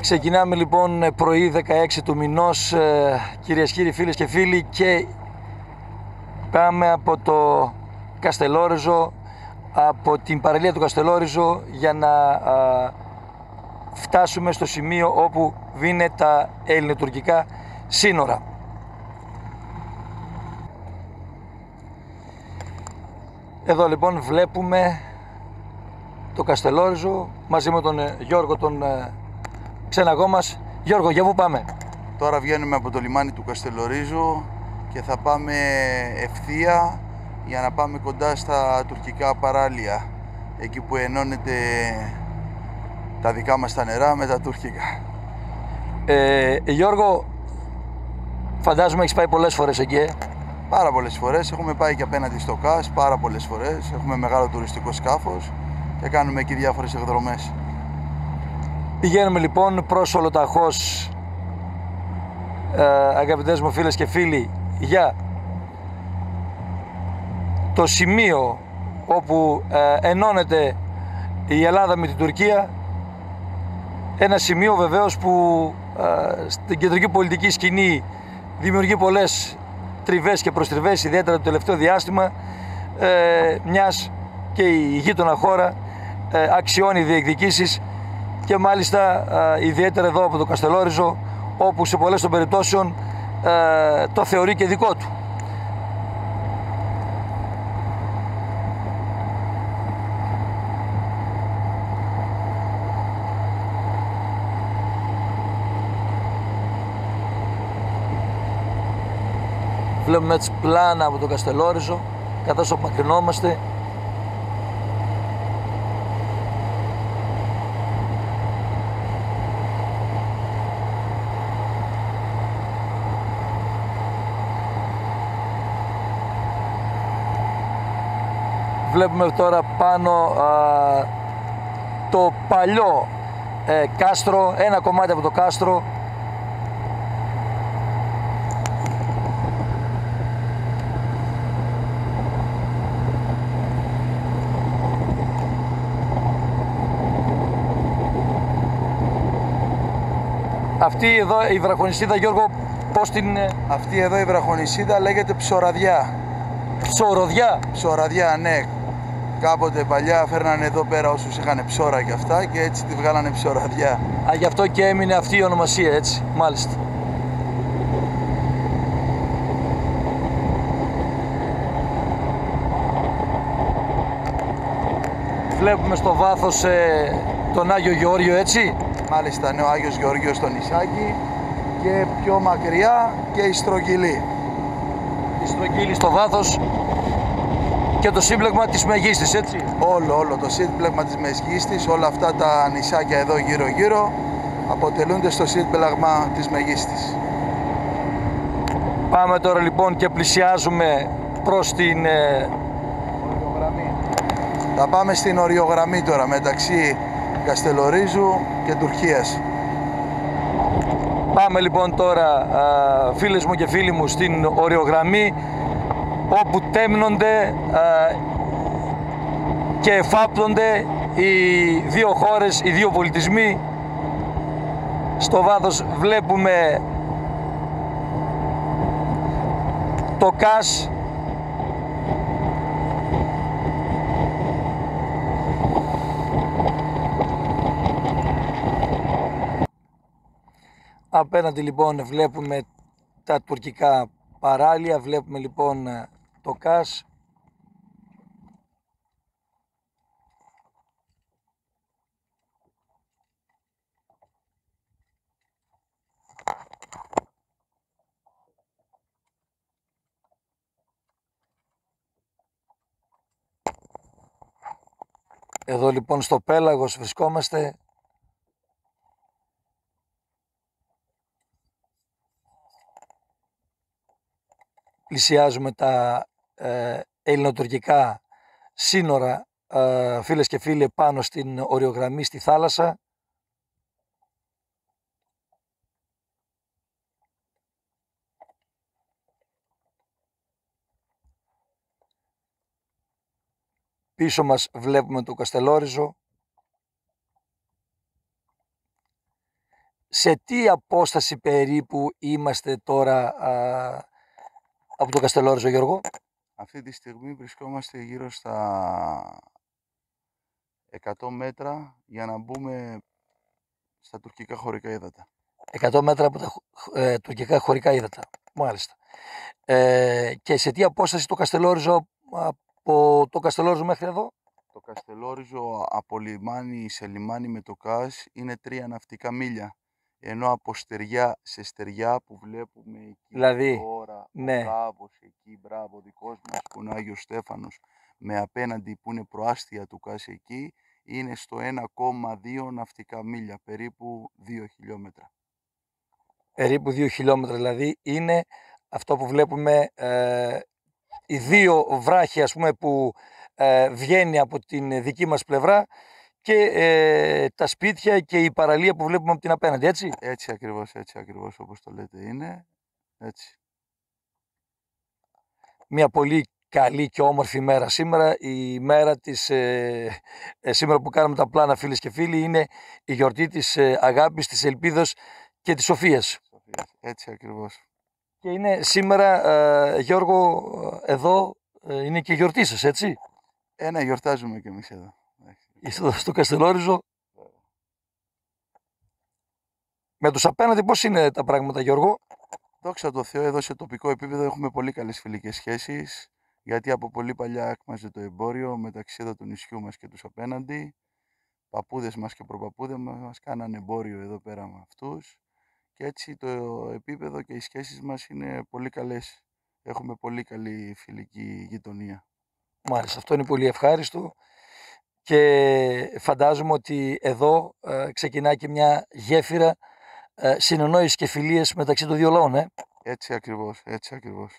Ξεκινάμε λοιπόν πρωί 16 του μηνός, κυρίες και κύριοι, φίλες και φίλοι, και πάμε από το Καστελόριζο, από την παραλία του Καστελόριζο, για να φτάσουμε στο σημείο όπου είναι τα ελληνοτουρκικά σύνορα. Εδώ λοιπόν βλέπουμε το Καστελόριζο μαζί με τον Γιώργο, τον ξεναγό μας. Γιώργο, για πού πάμε? Τώρα βγαίνουμε από το λιμάνι του Καστελορίζου και θα πάμε ευθεία για να πάμε κοντά στα τουρκικά παράλια, εκεί που ενώνεται τα δικά μας τα νερά με τα τουρκικά. Γιώργο, φαντάζομαι έχεις πάει πολλές φορές εκεί, Πάρα πολλές φορές, έχουμε πάει και απέναντι στο ΚΑΣ, πάρα πολλές φορές, έχουμε μεγάλο τουριστικό σκάφος και κάνουμε εκεί διάφορες εκδρομές. Πηγαίνουμε λοιπόν προς Ολοταχώς, αγαπητές μου φίλες και φίλοι, για το σημείο όπου ενώνεται η Ελλάδα με την Τουρκία. Ένα σημείο βεβαίως που στην κεντρική πολιτική σκηνή δημιουργεί πολλές τριβές και προστριβές, ιδιαίτερα το τελευταίο διάστημα, μιας και η γείτονα χώρα αξιώνει διεκδικήσεις, και μάλιστα ιδιαίτερα εδώ από το Καστελόριζο, όπου σε πολλές των περιπτώσεων το θεωρεί και δικό του. Βλέπουμε έτσι πλάνα από το Καστελόριζο, καθώς απομακρυνόμαστε. Βλέπουμε τώρα πάνω το παλιό κάστρο, ένα κομμάτι από το κάστρο. Αυτή εδώ η βραχονισίδα, Γιώργο, πώς την... Αυτή εδώ η βραχονισίδα λέγεται Ψωραδιά. Ψωροδιά. Ψωραδιά, ναι. Κάποτε παλιά φέρνανε εδώ πέρα όσους είχαν ψώρα και αυτά και έτσι τη βγάλανε Ψωραδιά. Γι' αυτό και έμεινε αυτή η ονομασία, έτσι, μάλιστα. Βλέπουμε στο βάθος τον Άγιο Γεώργιο, έτσι. Μάλιστα, ναι, ο Άγιος Γεώργιος στο νησάκι και πιο μακριά και η Στρογγυλή. Η Στρογγυλή στο βάθος και το σύμπλεγμα της Μεγίστης, έτσι. Όλο το σύμπλεγμα της Μεγίστης, όλα αυτά τα νησάκια εδώ γύρω αποτελούνται στο σύμπλεγμα της Μεγίστης. Πάμε τώρα λοιπόν και πλησιάζουμε προς την οριογραμμή. Θα πάμε στην οριογραμμή τώρα μεταξύ Καστελορίζου και Τουρκίας. Πάμε λοιπόν τώρα, φίλες μου και φίλοι μου, στην οριογραμμή, όπου τέμνονται και εφάπτονται οι δύο χώρες, οι δύο πολιτισμοί. Στο βάθος βλέπουμε το ΚΑΣ, απέναντι λοιπόν βλέπουμε τα τουρκικά παράλια, βλέπουμε λοιπόν το ΚΑΣ. Εδώ λοιπόν στο πέλαγος βρισκόμαστε. Πλησιάζουμε τα ελληνοτουρκικά σύνορα, φίλες και φίλοι, πάνω στην οριογραμμή, στη θάλασσα. Πίσω μας βλέπουμε το Καστελόριζο. σε τι απόσταση περίπου είμαστε τώρα από το Καστελόριζο, Γιώργο? Αυτή τη στιγμή βρισκόμαστε γύρω στα 100 μέτρα για να μπούμε στα τουρκικά χωρικά ύδατα. 100 μέτρα από τα τουρκικά χωρικά ύδατα. Μάλιστα. Και σε τι απόσταση το Καστελόριζο, από το Καστελόριζο μέχρι εδώ? Το Καστελόριζο από λιμάνι σε λιμάνι με το ΚΑΣ είναι 3 ναυτικά μίλια. Ενώ από στεριά σε στεριά που βλέπουμε εκεί Δηλαδή, τώρα, ναι. ο Γάβος εκεί, μπράβο, δικός μας που είναι ο Άγιος Στέφανος, με απέναντι που είναι προάστια του ΚΑΣ εκεί, είναι στο 1,2 ναυτικά μίλια, περίπου 2 χιλιόμετρα. Περίπου 2 χιλιόμετρα, δηλαδή είναι αυτό που βλέπουμε, οι δύο βράχοι, ας πούμε, που βγαίνει από την δική μας πλευρά και τα σπίτια και η παραλία που βλέπουμε από την απέναντι, έτσι? Έτσι ακριβώς όπως το λέτε είναι, έτσι. Μια πολύ καλή και όμορφη μέρα σήμερα. Η μέρα της, σήμερα που κάνουμε τα πλάνα, φίλες και φίλοι, είναι η γιορτή της αγάπης, της ελπίδος και της σοφίας. Έτσι ακριβώς. Και είναι σήμερα, Γιώργο, εδώ είναι και η γιορτή σας, έτσι? Ναι, γιορτάζουμε κι εμείς εδώ. Είστε στο Καστελόριζο. Με τους απέναντι πώς είναι τα πράγματα, Γιώργο? Δόξα τω Θεώ, εδώ σε τοπικό επίπεδο έχουμε πολύ καλές φιλικές σχέσεις, γιατί από πολύ παλιά έκμαζε το εμπόριο μεταξύ εδώ του νησιού μας και τους απέναντι. Παππούδες μας και προπαππούδες μας κάνανε εμπόριο εδώ πέρα με αυτούς και έτσι το επίπεδο και οι σχέσεις μας είναι πολύ καλές. Έχουμε πολύ καλή φιλική γειτονία. Μάλιστα, αυτό είναι πολύ ευχάριστο και φαντάζομαι ότι εδώ ξεκινάει και μια γέφυρα συνεννόησης και φιλίες μεταξύ των δύο λαών, Έτσι ακριβώς, έτσι ακριβώς.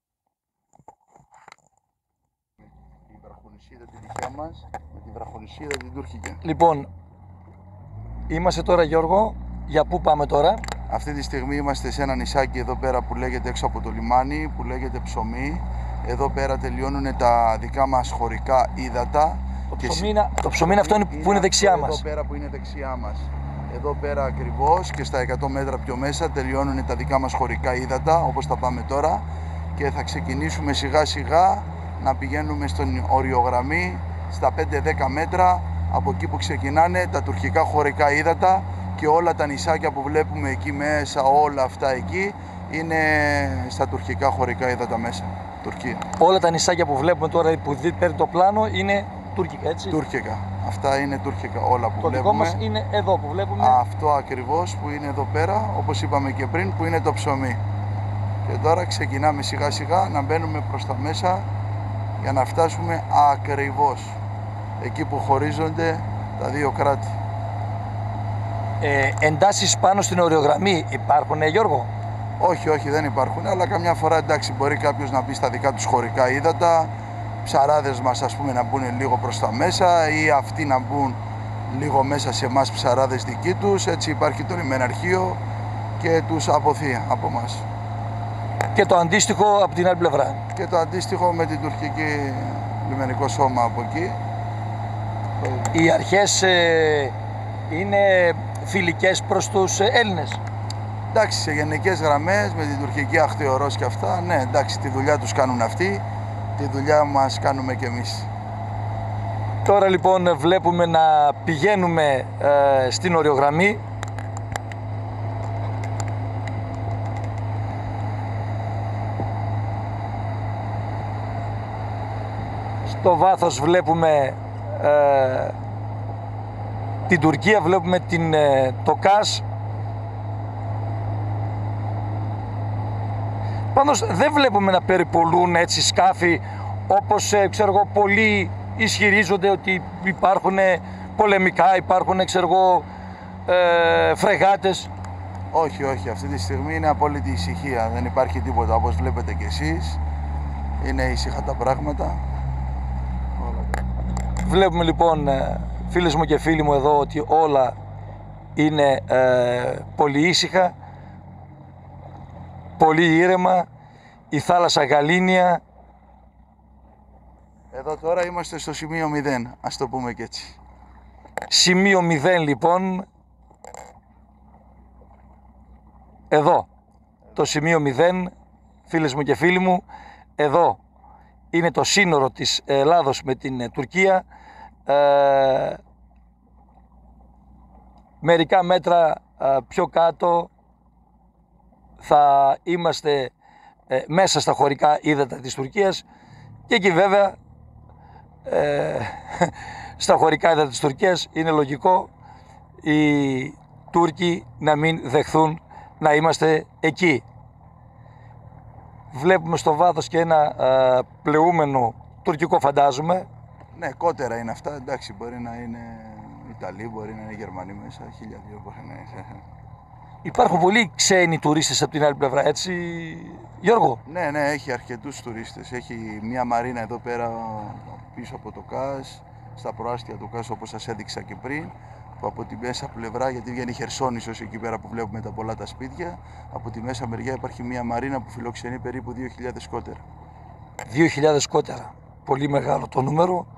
Η βραχονισίδα τη δικιά μας με τη βραχονισίδα την τουρκική. Λοιπόν, είμαστε τώρα, Γιώργο, για πού πάμε τώρα? Αυτή τη στιγμή είμαστε σε ένα νησάκι εδώ πέρα που λέγεται έξω από το λιμάνι, που λέγεται Ψωμί. Εδώ πέρα τελειώνουν τα δικά μας χωρικά ύδατα. Το ψωμί αυτό είναι που είναι δεξιά μας. Εδώ πέρα που είναι δεξιά μας. Εδώ πέρα ακριβώς και στα 100 μέτρα πιο μέσα τελειώνουν τα δικά μας χωρικά ύδατα, όπως τα πάμε τώρα. Και θα ξεκινήσουμε σιγά σιγά να πηγαίνουμε στον οριογραμμή στα 5-10 μέτρα από εκεί που ξεκινάνε τα τουρκικά χωρικά ύδατα και όλα τα νησάκια που βλέπουμε εκεί μέσα, όλα αυτά εκεί είναι στα τουρκικά χωρικά ύδατα μέσα, Τουρκία. Όλα τα νησάκια που βλέπουμε τώρα που παίρνει το πλάνο είναι τουρκικά, έτσι? Τουρκικά. Αυτά είναι τουρκικά όλα που το βλέπουμε. Το δικό μας είναι εδώ που βλέπουμε. Αυτό ακριβώς που είναι εδώ πέρα, όπως είπαμε και πριν, που είναι το ψωμί. Και τώρα ξεκινάμε σιγά σιγά να μπαίνουμε προς τα μέσα για να φτάσουμε ακριβώς εκεί που χωρίζονται τα δύο κράτη. Εντάσεις πάνω στην οριογραμμή υπάρχουν, Γιώργο? Όχι, δεν υπάρχουν, αλλά καμιά φορά εντάξει μπορεί κάποιος να μπει στα δικά τους χωρικά ύδατα, ψαράδες μας ας πούμε να μπουν λίγο προς τα μέσα ή αυτοί να μπουν λίγο μέσα σε εμάς ψαράδες δικοί τους, έτσι υπάρχει το λιμεναρχείο και τους αποθεί από μας. Και το αντίστοιχο από την άλλη πλευρά. Και το αντίστοιχο με την τουρκική λιμενικό σώμα από εκεί. Οι αρχές είναι φιλικές προς τους Έλληνες? Εντάξει, σε γενικές γραμμές με την τουρκική αχθιορός και αυτά, ναι, εντάξει, τη δουλειά τους κάνουν αυτοί, τη δουλειά μας κάνουμε κι εμείς. Τώρα λοιπόν βλέπουμε να πηγαίνουμε στην οριογραμμή. Στο βάθος βλέπουμε την Τουρκία, βλέπουμε το ΚΑΣ. Πάντως δεν βλέπουμε να περιπολούν έτσι σκάφη όπως ξέρω εγώ πολλοί ισχυρίζονται ότι υπάρχουν πολεμικά, υπάρχουν ξέρω εγώ φρεγάτες. Όχι, αυτή τη στιγμή είναι απόλυτη ησυχία, δεν υπάρχει τίποτα όπως βλέπετε κι εσείς, είναι ήσυχα τα πράγματα. Βλέπουμε λοιπόν φίλες μου και φίλοι μου εδώ ότι όλα είναι πολύ ήσυχα, πολύ ήρεμα, η θάλασσα γαλήνια. Εδώ τώρα είμαστε στο σημείο 0, ας το πούμε και έτσι. Σημείο 0 λοιπόν. εδώ, το σημείο 0, φίλες μου και φίλοι μου, εδώ είναι το σύνορο της Ελλάδος με την Τουρκία. Μερικά μέτρα πιο κάτω θα είμαστε μέσα στα χωρικά ύδατα της Τουρκίας και εκεί βέβαια στα χωρικά ύδατα της Τουρκίας είναι λογικό οι Τούρκοι να μην δεχθούν να είμαστε εκεί. Βλέπουμε στο βάθος και ένα πλεούμενο τουρκικό, φαντάζομαι. Ναι, κότερα είναι αυτά, εντάξει, μπορεί να είναι Ιταλοί, μπορεί να είναι Γερμανοί μέσα, 1002 μπορεί να είναι. Υπάρχουν πολλοί ξένοι τουρίστες από την άλλη πλευρά, έτσι Γιώργο? Ναι, έχει αρκετούς τουρίστες. Έχει μια μαρίνα εδώ πέρα πίσω από το ΚΑΣ, στα προάστια του ΚΑΣ όπως σας έδειξα και πριν, που από τη μέσα πλευρά, γιατί βγαίνει η Χερσόνησος εκεί πέρα που βλέπουμε τα πολλά τα σπίτια, από τη μέσα μεριά υπάρχει μια μαρίνα που φιλοξενεί περίπου 2.000 κότερα. 2.000 κότερα, πολύ μεγάλο το νούμερο.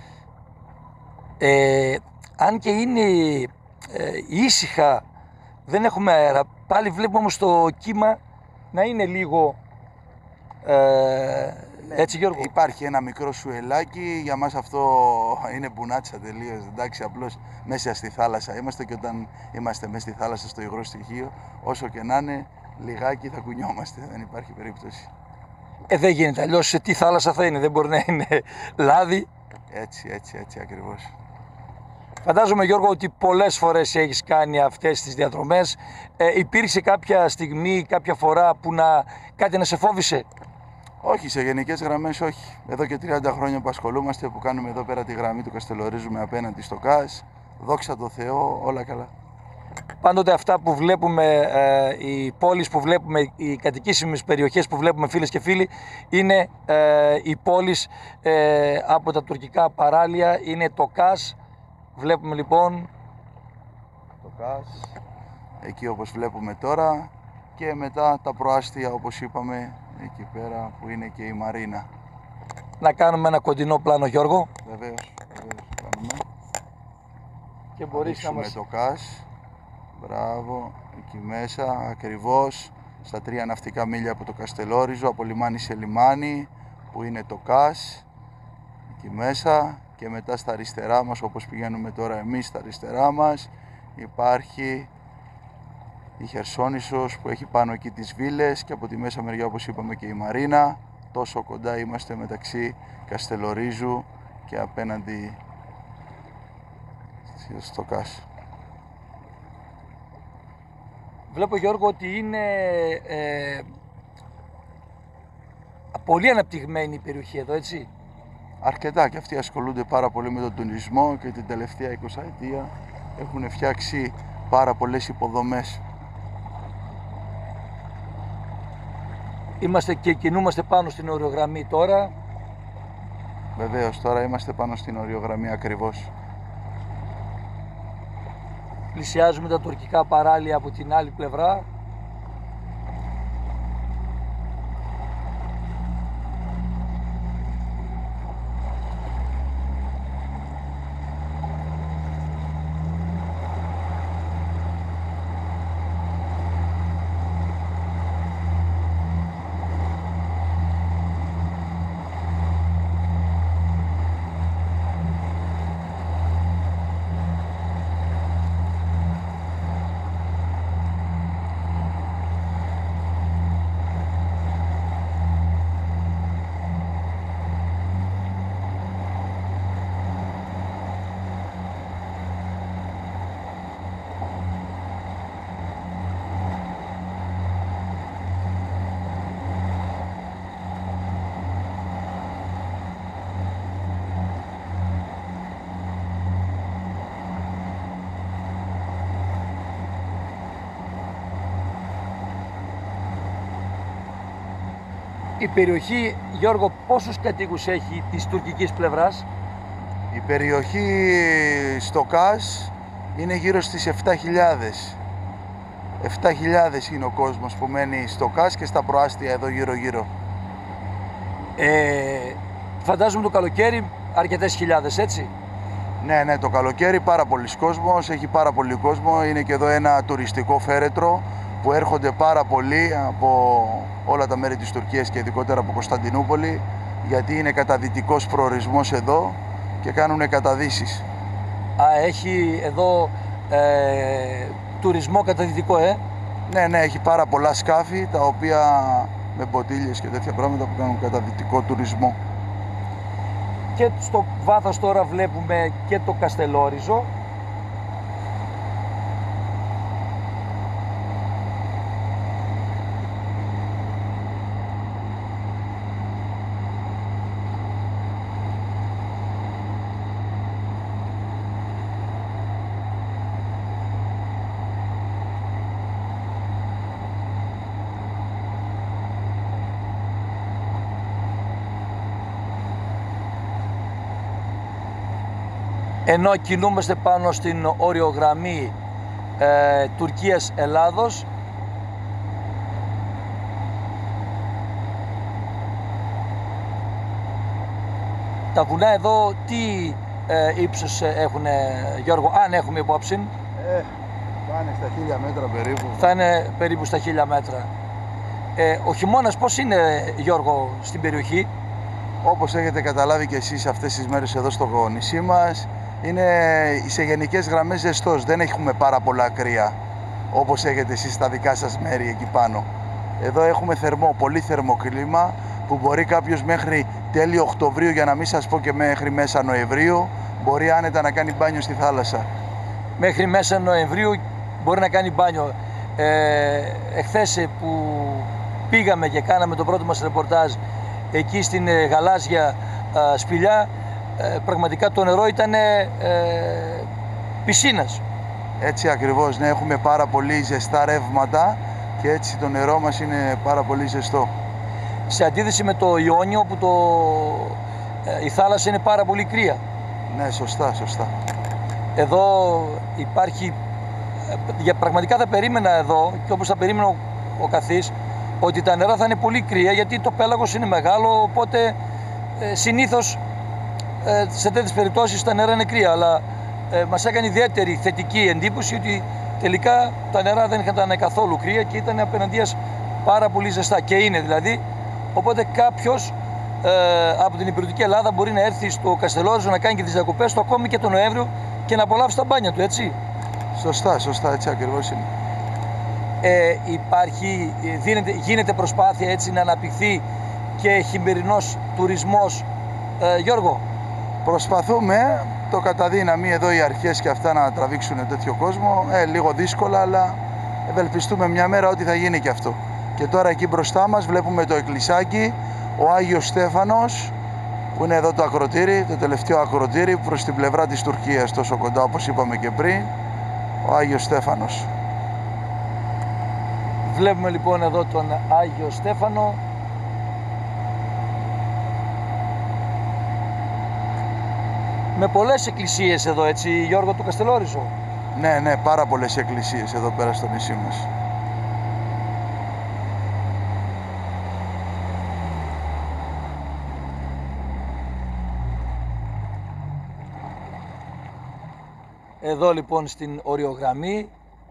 Αν και είναι ήσυχα, δεν έχουμε αέρα, πάλι βλέπουμε όμως το κύμα να είναι λίγο έτσι Γιώργο. Υπάρχει ένα μικρό σουελάκι, για μας αυτό είναι μπουνάτσα τελείως, εντάξει, απλώς μέσα στη θάλασσα είμαστε και όταν είμαστε μέσα στη θάλασσα στο υγρό στοιχείο, όσο και να είναι, λιγάκι θα κουνιόμαστε, δεν υπάρχει περίπτωση. Δεν γίνεται, αλλιώς σε τι θάλασσα θα είναι, δεν μπορεί να είναι λάδι. Έτσι ακριβώς. Φαντάζομαι Γιώργο ότι πολλές φορές έχεις κάνει αυτές τις διαδρομές. Υπήρξε κάποια στιγμή, κάποια φορά που κάτι να σε φόβησε? Όχι, σε γενικές γραμμές όχι. Εδώ και 30 χρόνια που ασχολούμαστε, που κάνουμε εδώ πέρα τη γραμμή του Καστελορίζου με απέναντι στο ΚΑΣ, δόξα τω Θεώ, όλα καλά. Πάντοτε αυτά που βλέπουμε, οι πόλεις που βλέπουμε, οι κατοικήσιμες περιοχές που βλέπουμε φίλες και φίλοι, είναι οι πόλεις από τα τουρκικά παράλια, είναι το ΚΑΣ. Βλέπουμε λοιπόν το ΚΑΣ, εκεί όπως βλέπουμε τώρα, και μετά τα προάστια όπως είπαμε, εκεί πέρα που είναι και η Μαρίνα. Να κάνουμε ένα κοντινό πλάνο Γιώργο. Βεβαίως κάνουμε. Και μπορείς να μας... το ΚΑΣ, μπράβο, εκεί μέσα, ακριβώς, στα 3 ναυτικά μίλια από το Καστελόριζο, από λιμάνι σε λιμάνι, που είναι το ΚΑΣ, εκεί μέσα. Και μετά στα αριστερά μας, όπως πηγαίνουμε τώρα εμείς στα αριστερά μας, υπάρχει η Χερσόνησος που έχει πάνω εκεί τις βίλες και από τη μέσα μεριά όπως είπαμε και η Μαρίνα. Τόσο κοντά είμαστε μεταξύ Καστελορίζου και απέναντι στο ΚΑΣ. Βλέπω Γιώργο ότι είναι πολύ αναπτυγμένη η περιοχή εδώ, έτσι? Αρκετά, και αυτοί ασχολούνται πάρα πολύ με τον τουρισμό και την τελευταία 20 ετία έχουν φτιάξει πάρα πολλές υποδομές. Είμαστε και κινούμαστε πάνω στην οριογραμμή τώρα. Βεβαίως, τώρα είμαστε πάνω στην οριογραμμή ακριβώς. Πλησιάζουμε τα τουρκικά παράλια από την άλλη πλευρά. Η περιοχή, Γιώργο, πόσους κατοίκους έχει της τουρκικής πλευράς? Η περιοχή στο ΚΑΣ είναι γύρω στις 7.000. 7.000 είναι ο κόσμος που μένει στο ΚΑΣ και στα προάστια εδώ γύρω-γύρω. Φαντάζομαι το καλοκαίρι αρκετές χιλιάδες, έτσι? Ναι, το καλοκαίρι πάρα πολλοί κόσμος, έχει πάρα πολύ κόσμο. Είναι και εδώ ένα τουριστικό φέρετρο που έρχονται πάρα πολλοί από όλα τα μέρη της Τουρκίας και ειδικότερα από Κωνσταντινούπολη, γιατί είναι καταδυτικός προορισμός εδώ και κάνουν καταδύσεις. Έχει εδώ τουρισμό καταδυτικό, Ναι, έχει πάρα πολλά σκάφη τα οποία με μποτίλιες και τέτοια πράγματα που κάνουν καταδυτικό τουρισμό. Και στο βάθος τώρα βλέπουμε και το Καστελόριζο. Ενώ κινούμαστε πάνω στην οριογραμμή Τουρκίας-Ελλάδος, τα βουνά εδώ τι ύψος έχουν, Γιώργο, αν έχουμε υπόψη? Πάνε στα 1000 μέτρα περίπου. Θα είναι περίπου στα 1000 μέτρα. Ο χειμώνας πώς είναι, Γιώργο, στην περιοχή? Όπως έχετε καταλάβει και εσείς αυτές τις μέρες εδώ στο νησί μας, είναι σε γενικές γραμμές ζεστός. Δεν έχουμε πάρα πολλά κρύα, όπως έχετε εσείς στα δικά σας μέρη εκεί πάνω. Εδώ έχουμε πολύ θερμό κλίμα, που μπορεί κάποιος μέχρι τέλη Οκτωβρίου, για να μην σας πω και μέχρι μέσα Νοεμβρίου, μπορεί άνετα να κάνει μπάνιο στη θάλασσα. Μέχρι μέσα Νοεμβρίου μπορεί να κάνει μπάνιο. Εχθές που πήγαμε και κάναμε το πρώτο μας ρεπορτάζ εκεί στην γαλάζια σπηλιά, πραγματικά το νερό ήταν πισίνας. Έτσι ακριβώς, ναι, έχουμε πάρα πολύ ζεστά ρεύματα και έτσι το νερό μας είναι πάρα πολύ ζεστό. Σε αντίθεση με το Ιόνιο, που η θάλασσα είναι πάρα πολύ κρύα. Ναι, σωστά. Εδώ υπάρχει, πραγματικά θα περίμενα εδώ, και όπως θα περίμενε ο καθής, ότι τα νερά θα είναι πολύ κρύα, γιατί το πέλαγος είναι μεγάλο, οπότε συνήθως σε τέτοιες περιπτώσεις τα νερά είναι κρύα. Αλλά μας έκανε ιδιαίτερη θετική εντύπωση ότι τελικά τα νερά δεν ήταν καθόλου κρύα και ήταν απέναντίας πάρα πολύ ζεστά, και είναι δηλαδή. Οπότε κάποιος από την υπηρετική Ελλάδα μπορεί να έρθει στο Καστελόριζο να κάνει και τις διακοπές του ακόμη και τον Νοέμβριο και να απολαύσει τα μπάνια του, έτσι. Σωστά, έτσι ακριβώς είναι. Γίνεται προσπάθεια έτσι να αναπτυχθεί και χειμερινός τουρισμός, Γιώργο? Προσπαθούμε, το κατά δύναμη εδώ οι αρχές και αυτά να τραβήξουν τέτοιο κόσμο, λίγο δύσκολα, αλλά ευελπιστούμε μια μέρα ότι θα γίνει και αυτό. Και τώρα εκεί μπροστά μας βλέπουμε το εκκλησάκι, ο Άγιος Στέφανος, που είναι εδώ το ακροτήρι, το τελευταίο ακροτήρι προς την πλευρά της Τουρκίας, τόσο κοντά όπως είπαμε και πριν, ο Άγιος Στέφανος. Βλέπουμε λοιπόν εδώ τον Άγιο Στέφανο. Με πολλές εκκλησίες εδώ, έτσι, Γιώργο, του Καστελόριζο. Ναι, πάρα πολλές εκκλησίες εδώ πέρα στο νησί μας. Εδώ λοιπόν στην οριογραμμή.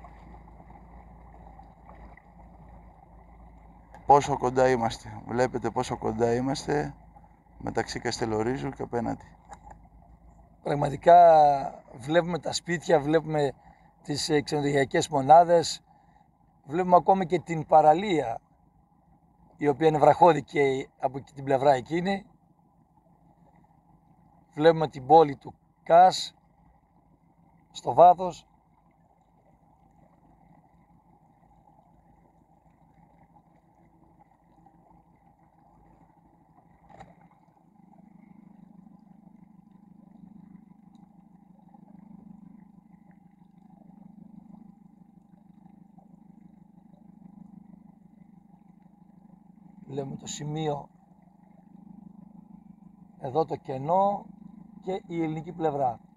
Πόσο κοντά είμαστε. Βλέπετε πόσο κοντά είμαστε μεταξύ Καστελορίζου και απέναντι. Πραγματικά βλέπουμε τα σπίτια, βλέπουμε τις ξενοδοχειακές μονάδες, βλέπουμε ακόμη και την παραλία, η οποία είναι βραχώδη και από την πλευρά εκείνη. Βλέπουμε την πόλη του Κας στο βάθος. Βλέπουμε το σημείο, εδώ το κενό και η ελληνική πλευρά.